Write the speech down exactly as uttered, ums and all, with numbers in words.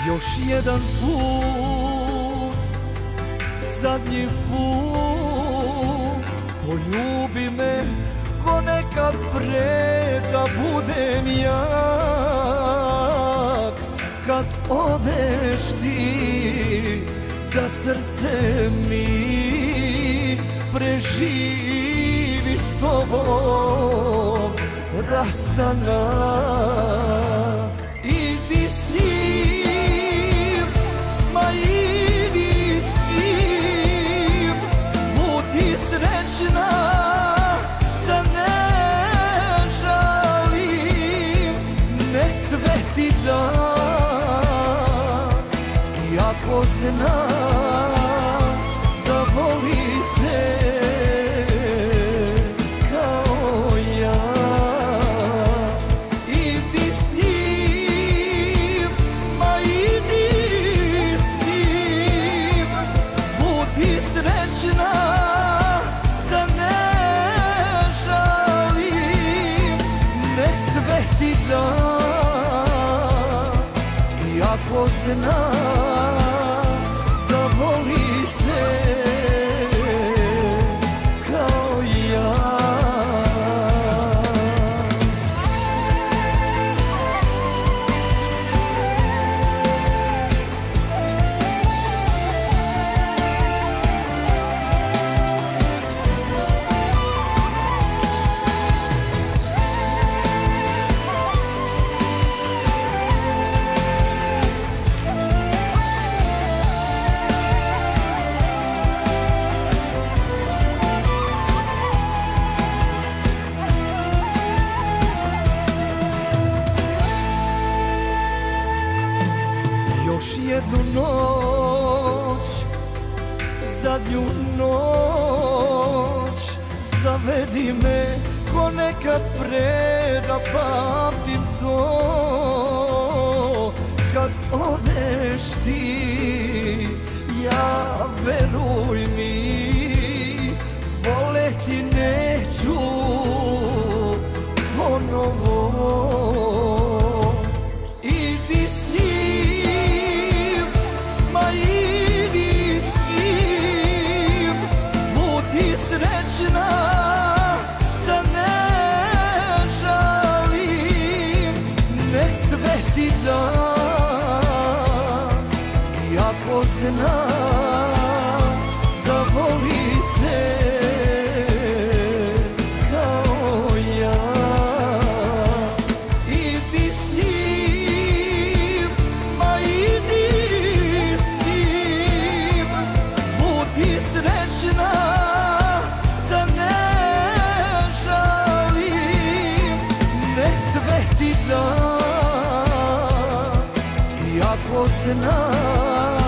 Još jedan put, zadnji put, poljubi me ko nekad pre, da budem jak. Kad odeš ti, da srce mi preživi s tobom rastanak. Idi s njim, ma idi s njim, budi srećna da ne žalim. Nek sveti dan, iako znam da volite kao ja. Idi s njim, ma idi s njim, budi srećna da ne žalim. Nek sveti dan, iako znam da volite kao ja. Još jednu noć, zadnju noć, zavedi me ko nekad pre, da pamtim to. Kad odeš ti, ja veruj mi, voleti neću ponovo. Idi s njim, ma idi s njim, budi srećna da ne žalim. Nek sveti dan, iako znam da volite kao ja. Idi s njim, ma idi s njim, budi srećna da ne žalim. Nek sveti dan, iako znam